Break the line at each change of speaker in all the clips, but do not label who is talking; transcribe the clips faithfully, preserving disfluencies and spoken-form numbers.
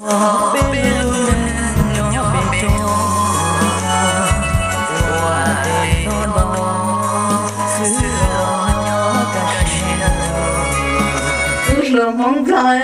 bên nhỏ bên trong qua đây thôn bò xứ nhỏ cả
cứ lừa mong thôi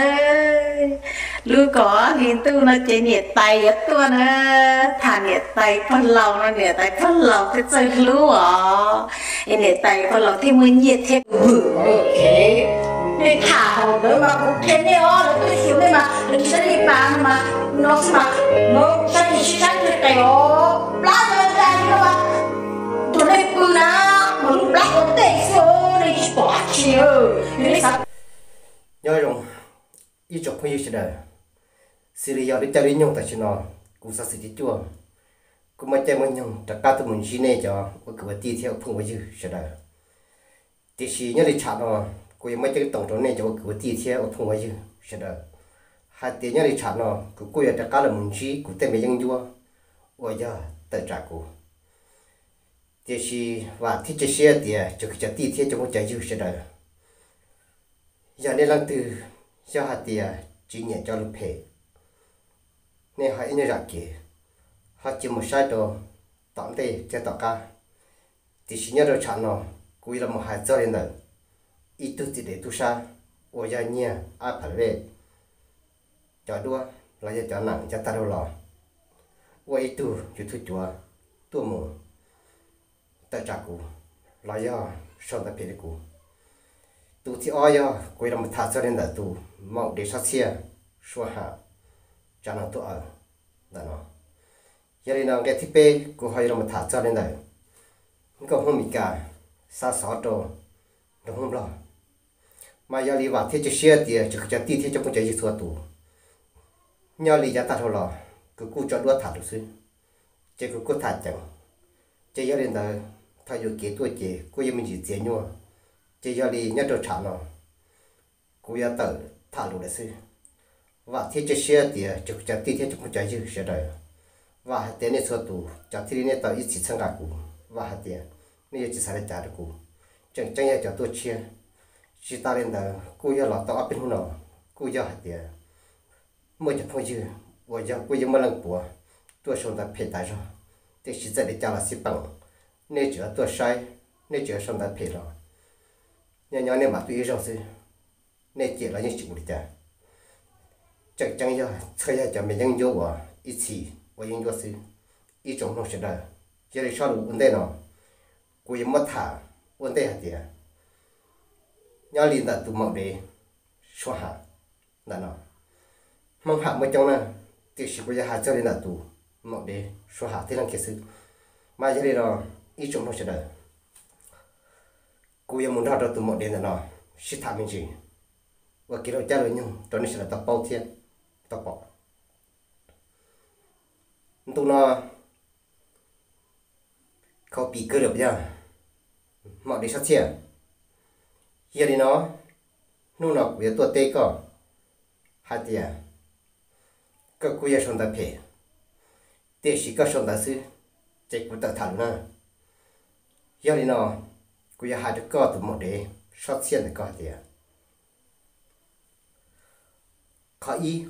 lưu có hiện tu nó chỉ nhiệt tay ở tu nó thả nhiệt tay phân lòng nó nhiệt tay phân lòng thì chơi lưu à nhiệt tay phân lòng thì muốn nhiệt thêm ok để thả hồ nữa mà cũng thế này ó là tôi hiểu đấy mà đừng sẽ đi bàn mà nó mà nó sẽ đi sáng được tay ó lá rồi ra đi đâu mà tụi này cứ na mà lúc lá có tệ số đi bỏ chiều như thế sao
nhớ rồi ít chọc không yêu đời xử lý đi chơi đi nhung tại nó cũng sao xử lý chua cũng mà chơi mình nhung tất cả tụi mình chỉ này cho cái cái tí theo phong với chứ đời thì chỉ nhớ đi chặt nó cũng mà chơi tổng trốn này cho cái tí theo phong với chứ đời hai tiếng nhớ đi chặt nó cũng cũng tất cả là mình chỉ cũng tên mình nhung chua bây giờ tự trả cũng thì chỉ và thích chơi xe thì cho cái tí theo cho một chơi chứ đời giờ này lần từ giờ hạt tiền chỉ nhận cho lục hệ nên hãy nhớ rằng kì họ chỉ một sai đồ tóm tay cho tao cả thì chỉ nhớ được chán nó cũng là một hạt cho nên là ít tu chỉ để tu sa ở nhà nhia ai phải về cho đua là cho cho nặng cho ta đâu lò ở ít tu chỉ tu chúa tu mù ta trả cụ là do son ta phải được cụ tu thì oi yo quay làm một thằng cho nên là tu mong để sát xe xóa hạ cho nó tu ở đó nó giờ này nó cái thiết bị của họ làm một thằng cho nên là không không bị cả sa sót đồ đúng không lo mà giờ đi vào thiết chế xe thì chỉ cho tí thiết cho con trai gì xóa tu nhờ lý giá ta thôi lo cứ cú cho đua thằng được xí chỉ cứ cú thằng chẳng chỉ giờ này là thay dù kế tuổi chế cú giờ mình chỉ tiền nhau chỉ giờ đi nhất đồ trả nó cú giờ tự thả lũ đấy xí và thiết chế xe thì chụp cho tí thiết chụp một trái dư xe đời và hạt tiền này số tù cho tí này tao ít chỉ sang cả cú và hạt tiền này chỉ xài để trả được cú chẳng chẳng cho tôi chia chỉ ta lên là cú giờ lọt tao áp bên hông nào cú giờ hạt tiền mới chụp thôi chứ và giờ cú giờ mới lần bùa tôi xong ta phê tài rồi thì chỉ sẽ để trả là xí bằng nên chữa tôi sai nên chữa xong ta phê rồi nhà nhỏ này mà tôi rồi chứ nên chỉ là những chuyện gì cả chắc chắn giờ thời gian cho mình những vô vào ít chỉ và những vô sự ít trong nó sẽ đời chỉ là sao được vấn đề nào của những mất thả vấn đề hạt tiền nhỏ liền đặt tụ mộng để xóa hạ là nó mong hạ mới trong nè thì chỉ có hạt cho nên là tụ mộng để xóa hạ thế là cái sự mà giờ đây là ít trong nó sẽ đời cô muốn ra được tụ mộng đến là nó sẽ thả mình gì và cái đó trả lời nhau cho nên sẽ là tập bao thiên tập bỏ tụi nó không bị cơ được nha mọi đi sát chia giờ đi nó nu nó về tuổi tây có hai tiền các cô giờ sống tại phê tây sĩ các sống tại xứ chạy của tự thẳng nữa giờ đi nó cô giờ hai đứa có tụi một để sát chia để có tiền khó ý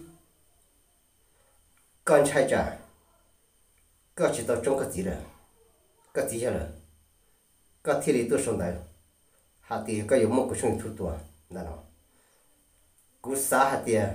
con trai trả có chỉ tao trong cái gì rồi cái gì rồi cái thiết bị tôi sống đấy hạt tiền cái dụng một cái chuyện thu tua đó nó cú xả hạt tiền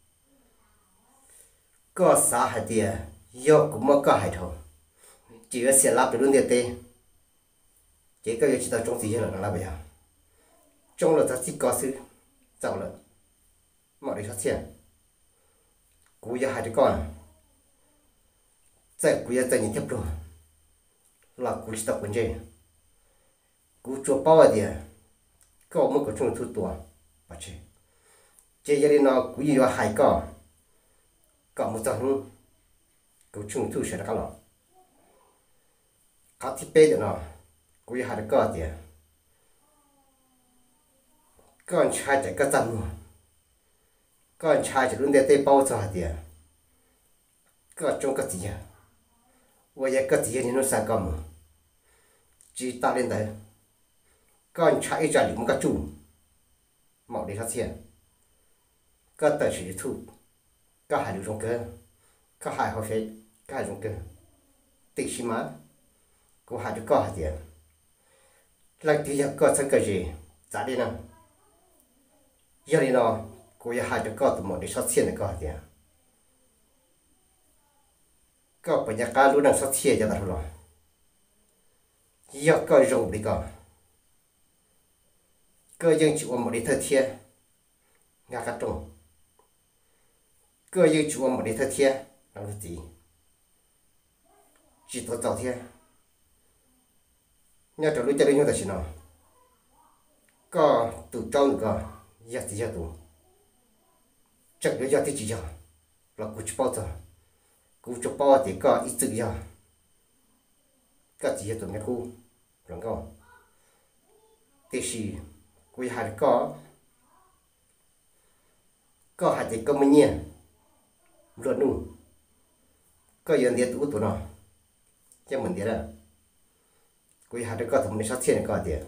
có xả hạt tiền do cũng mất có hại thôi chỉ có sẽ lắp được luôn tiền chỉ có chỉ tao trong gì rồi nó là bây giờ trong là ta chỉ có sự giàu là mọi điều phát triển cú giờ hai đứa con tại cú giờ tại nhìn tiếp rồi là cú chỉ tập vấn đề cú chụp bao giờ có một cái chung thu tua bắt chứ chỉ giờ nó cú giờ hai con có một trăm cú chung thu sẽ là cái nào các thiết bị nó cú giờ hai đứa con thì con trai chạy cái trăm luôn con trai chỉ luôn để tay bao cho hạt tiền có trong cái gì à bây giờ cái gì thì nó sang cầm chỉ ta lên đấy con trai trả được một cái chủ mạo để phát triển cái tài sản thu có hai đứa trong cơ có hai họ phê có hai trong cơ tích xí má có hai đứa có hai tiền lại thì có sẵn cái gì giá đi nào giờ đi nào cô ya hai đứa có tụi một để sót tiền có hai tiền có bây giờ cá lúc nào sót tiền cho ta rồi giờ có rồng đi có có dân chịu một đi thật thiệt ngã cắt trồng cơ yêu chúa một đi thật thiệt làm được gì chỉ tôi tao thiệt nhà trò lúc chơi nhau ta chỉ nói có tụ trâu nữa giờ thì giờ tụ chẳng được giờ thì chỉ giờ là cú chụp bao giờ cú chụp bao thì có ít tự giờ có chỉ giờ tụ nghe cú rồi không thì gì cú hai có có hai thì có mấy nhiêu luôn luôn có dân địa tụ tụ nó chứ mình địa là quý hai đứa có thằng này sát thiên có địa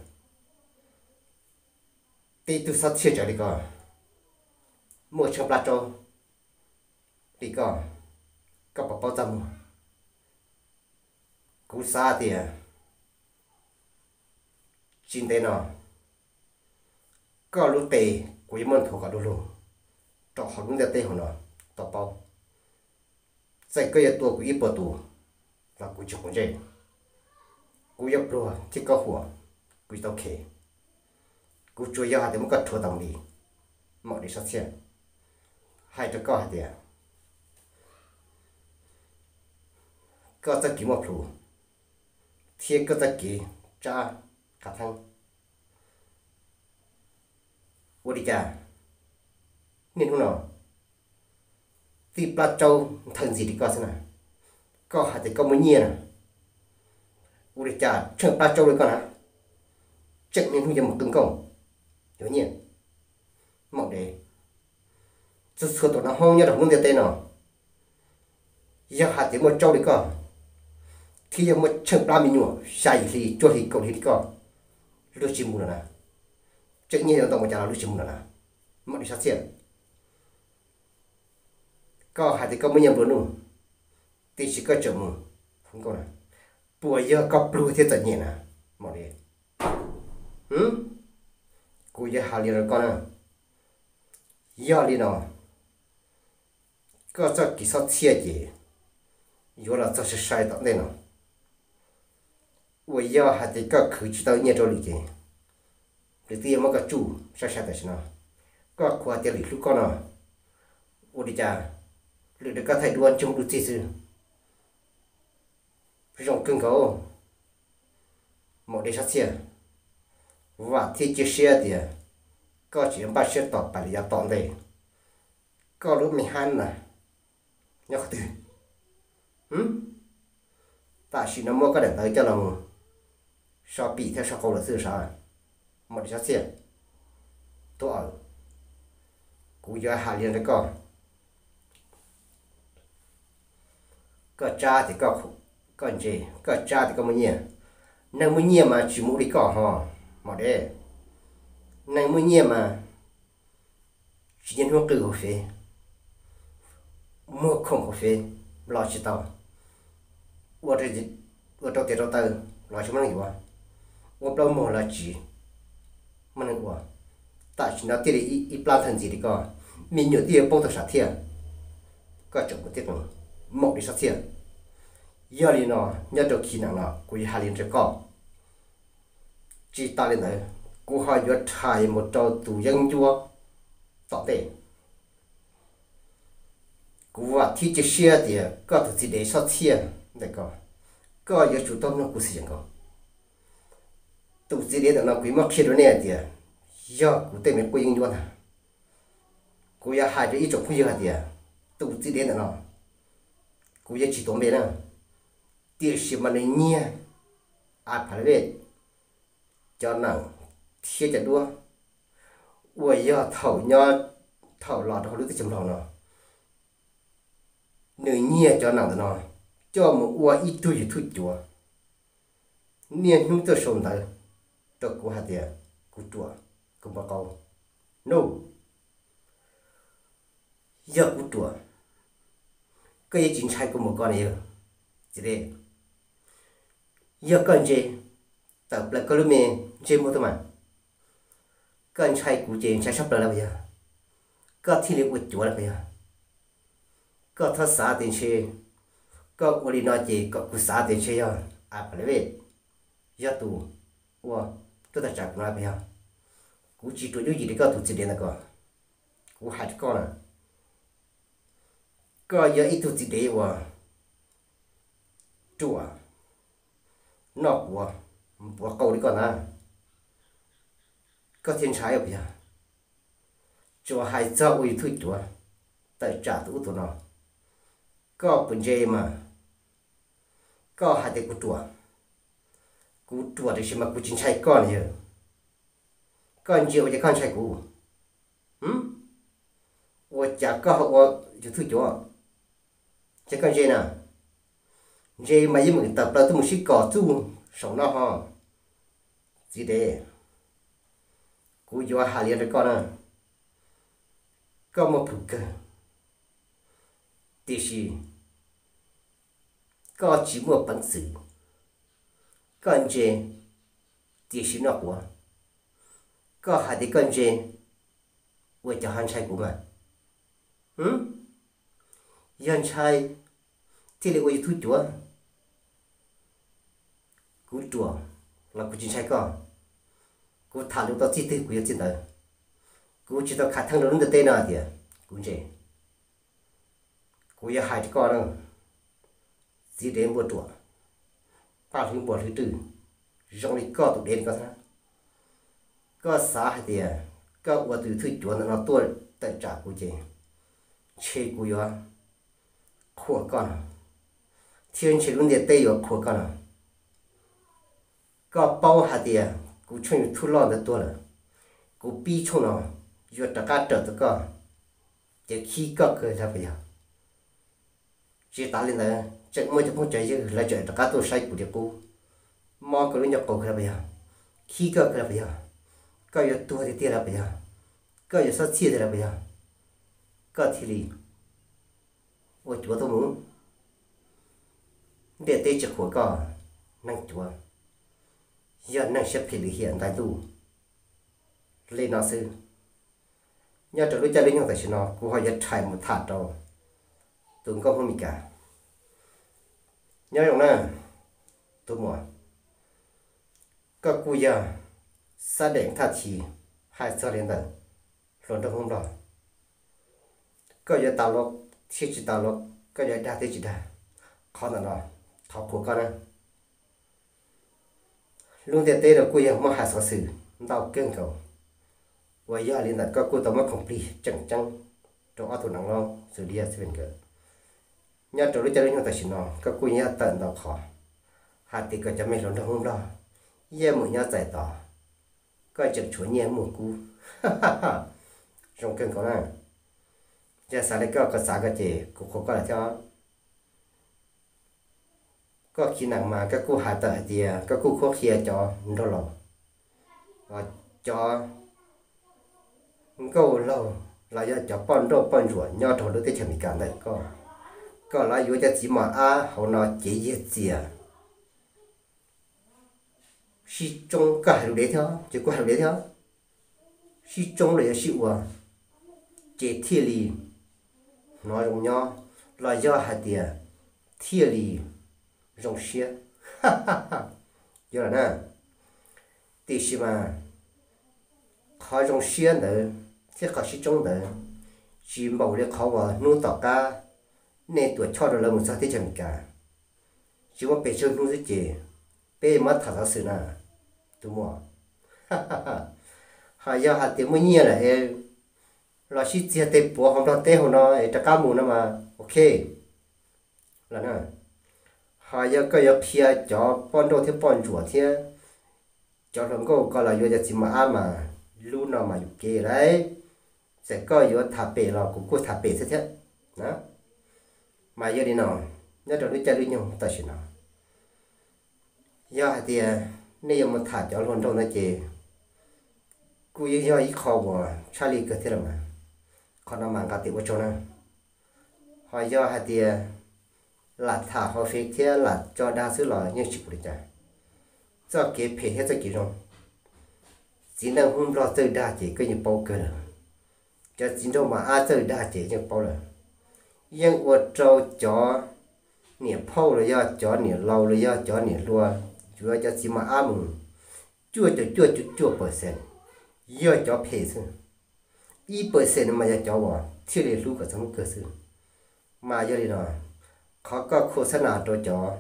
tí tu sát thiên trở đi có mua trong lá trâu đi có có bảo bao tâm cú xa thì chín tên nó có lúc tệ quý môn thuộc cả đồ luôn trọ họ cũng tệ họ nó tao bao sai cáiตัวกูอีปตัวแล้วกูจะคงใจกูยับรัวที่ก็หัวกูต้องเขกูช่วยยาแต่มันก็ทัวตังดีหมดดิสักเสียให้จะก็ให้เดียก็จะกี่มาพลูเทียก็จะกี่จ้ากระทั่งวันดีจ้านี่ทุกหนอที่ปลาโจทันสิที่ก็สนะก็หาแต่ก็ไม่เงียนะอุริจาเชิงปลาโจเลยก็นะจักเนี่ยหุ่นยังหมดตึงกงเดี๋ยวเนี่ยหมดเลยสุดสุดตัวน้องห้องเนี่ยเราลุ้นเตะเนาะอยากหาแต่หมดโจเลยก็ที่ยังหมดเชิงปลามีหนัวใส่ที่จ่อที่เกาหลีที่ก็รู้ชิมุนนะจักเนี่ยเราต้องมาจากเรารู้ชิมุนนะหมดดิสักเสียก็หาที่ก็ไม่ยังบลูที่ชิก็จมูกผมก็นะปัวเยอะก็ปลูที่จะเนี่ยนะหมดเลยหืมกูจะหาเรื่องก่อนนะยอดเลยเนาะก็จะกินสักเที่ยจี有了这是晒到那种我要还得个口去到念着里边这地么个猪晒晒的是呢ก็ขวาเตลิลูกก็นะอุดิจาหรือเด็กก็ไทยดวนจงดูที่ซื่อพี่จงกึ่งเขาหมดได้ชัดเจนว่าที่จะเสียเดียก็chỉ把เสียต่อไปอย่าต่อเลยก็รู้ไม่หันนะnhớ từ hm ta chỉ nó mua cái đèn tới cho lòng sao bị theo sao câu là sự sao một cái gì tôi ở cú giờ hạ liền đấy con có cha thì có con gì có cha thì có mấy nhiều năng mấy nhiều mà chỉ mua đi cỏ hò mà đấy năng mấy nhiều mà chỉ nhân hướng từ hồ phê mua không hồ phê lo chỉ tao我这我到点到到老什么人有啊？我不摸了几，没能过。但是那这里一一plan thành gì thì có, mình nhiều tiền bao nhiêu sát thiệt, có chụp một tiết nữa, một đi sát thiệt. Giờ đi nó nhớ được khi nào nó, cô hai liền sẽ có. Chỉ ta lên đấy, cô hai vừa thay một trâu tủ dân chúa, tỏ tệ. Cô à thì chỉ xe thì có thứ gì để sát thiệt. Đấy có có giờ chủ tâm nó cũng sử dụng có tụ gì đấy nó quý mất khi đó nè thì giờ cũng tên mình quý nhiều nè cũng giờ hai đứa ít chục quý giờ thì tụ gì đấy nó cũng giờ chỉ tốn bên nè tiền xí mà này nhia à phải về cho nặng thiết chặt đua ôi giờ thầu nho thầu lọt thầu lưỡi chấm lọt nó nơi nhia cho nặng nó cho mộtua ít tuổi ít tuổi chúa niên chúng tôi sống tới tôi cũng hạt tiền cũng chúa cũng báo cáo no giờ cũng chúa cái chính sách của một con này chỉ để giờ con gì tập lại có lúc mình chơi một thôi mà con trai của chị trai sắp tới là bây giờ có thi liệu của chúa là bây giờ có thất xã tiền chơi có ở đi nói chị có của xã tiền chơi à à phải vậy giờ tù wow tôi đã chặt nó bây giờ cú chỉ tụi đứa gì để có tụi chỉ đến là có cú hạt con à có giờ ít tụi chỉ để wow chùa nó của của câu đi con à có thiên trái ở bây giờ chùa hai cho uy thui chùa tại trả tụ tụi nó có vấn đề mà có hai cái của chùa của chùa thì xem mà của chính trái con giờ con nhiều cái con trái của ừm tôi chả có tôi chỉ thui chùa chỉ con gì nào gì mà những người tập là tôi muốn xí cỏ tu sống nó ha gì đấy cú vô hà liền con à có một phụ cơ thì gì có chỉ một bản sự con gì thì gì nó của có hai cái con gì với cho hắn trai của mà ừm hắn trai thì lại với thui chúa cú chùa là cú chính sai con cú thả lúc đó chỉ từ cú trên đời cú chỉ tao khát thằng nó được tên nào thì cú gì cú ya hai con đâu chỉ đến một chùa ba thứ một thứ tư trong này có tụ đến có sao có xã hay thì có ở từ thứ chùa nó tuổi tại trả cú gì chơi cú ya khổ con thiên chỉ luôn để tây ở khổ con à có bao hạt tiền cú chuyên thu lo đượcตัว了 cú bi chung nó vừa tất cả trở tất cả chỉ khi có cơ ra bây giờ chỉ ta lên là chắc mới cho phong chạy chứ là chạy tất cả tôi sai của địa cú mò cái lúc nhập cổ ra bây giờ khi có ra bây giờ có yếu tua thì tiền ra bây giờ có yếu sao chia ra bây giờ có thì gì ôi chúa tôi muốn để tây trực khổ có năng chúa giờ năng xếp thì hiện tại tu lên nó sư nhớ trở lúc cha linh không phải nó cũng hỏi giờ chạy một thạt đâu tôi không không bị cả nhớ không nè tôi mua các cụ giờ xác định thắt chỉ hai sao đến tận rồi đâu không rồi có giờ tao lo thiết chỉ tao lo có giờ đã thiết chỉ đã khó là nó thọ của con nè luôn tiền tê là côยังมาหาสอสื่อดาวเก่งเขาว่าย่าเรียนแต่ก็กูต้องมาคอมพลีจังจังตรงอัตุนังลองสุดยอดสิเป็นเกิดญาติรู้จักเรื่องแต่ชินอก็กูญาติเตินดาวขอหาติก็จะไม่หลงทางหุ้มดอเยี่ยมญาติใจต่อก็จะชวนเยี่ยมหมู่กูฮ่าฮ่าฮ่าตรงเก่งเขาหน้าจะสารก็กระสากระเจกูเขาก็จะก็ขี้หนังมาก็กูหาแต่เดียก็กูควบเคียจอมันก็หล่อจอมันก็หล่อเราจะจอป้อนโรป้อนหัวยอดถอดด้วยที่จะมีการได้ก็ก็เราอยู่จะจีมาอาเขานอเจียเจียสิจงก็หาดูได้เถอะจะกูหาดูได้เถอะสิจงเลยสิว่าเจที่ลีน้อยลงย่อเราย่อหาเดียที่ลีrong xia ha ha ha giờ là nè tí xí mà khó rong xia nữa thế khó xí trong nữa chỉ bảo để khó vào nuôi tọt cá nên tuổi cho được là một sao thế chẳng cả chỉ có bề trên nuôi gì bề mất thằng giáo sư nè đúng không ha ha ha hai giờ hạt tiếng mới nhia là em là xí chia tê bùa không đó tê không đó để cá mù nó mà ok là nè hai giờ cái giờ phía cho bọn đồ thì bọn chuột thì cho nó có có là giờ chỉ mà ăn mà lu nó mà kê đấy sẽ có giờ thả bể là cũng có thả bể thế thế đó mà giờ đi nào nhớ cho nó chơi đi nhau ta xin nào giờ thì nếu mà thả cho luôn đâu nó chơi cú giờ giờ ít khó quá Charlie cái thế mà còn nó mang cả tiền của cho nó hai giờ thì là thả họ phê thế là cho đa số là những chịu được chả cho cái phê hết cho cái rồi chỉ là hôm lo chơi đa chỉ có những bao cơ rồi cho chỉ đâu mà ai chơi đa chỉ những bao rồi nhưng ở trâu chó nè phâu rồi do chó nè lâu rồi do chó nè lúa chúa cho chỉ mà ai mừng chua cho chua chua chua percent do chó phê thôi ít percent mà do chó bỏ thiếu để lúa có some cơ sự mà do đi nào khó có khô sát nào cho chó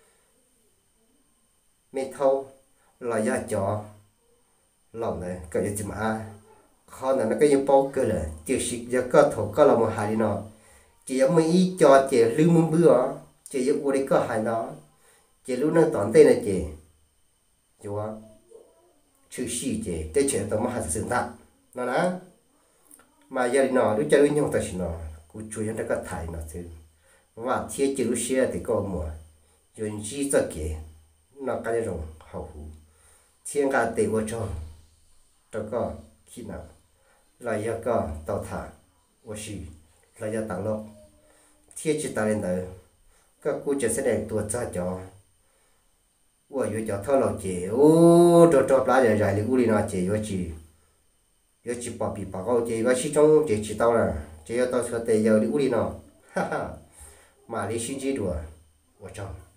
mê thâu là do chó lòng này cái gì mà ai khó là nó cái những bao cơ là chỉ xịt giờ có thổ có là một hai đi nó chỉ giống mấy cho chỉ lưu mông bữa chỉ giống đây có hai nó chỉ lúc nó toàn tên là chỉ chúa chữ xì chỉ để chuyện tao mà hạt sự thật nó nè mà giờ đi nó đứa chơi nhau ta chỉ nó cũng chui nó có thải nó chứ và thiết chữ xe thì có mùa rồi chỉ cho kể nó cái rồng hậu hủ thiên cả tề vô cho đó có khi nào là do có tàu thả vô sĩ là do tặng lộc thiết chỉ ta lên đời các cô chỉ sẽ để tuột ra cho vô vô cho thao lộc chế ô cho cho lá dài dài thì cô đi nào chế vô chỉ vô chỉ bỏ bị bỏ câu chế vô chỉ trong chế chỉ tao là chế tao sửa tề giờ đi cô đi nào ha ha mà lý suy nghĩ đùa, 我找。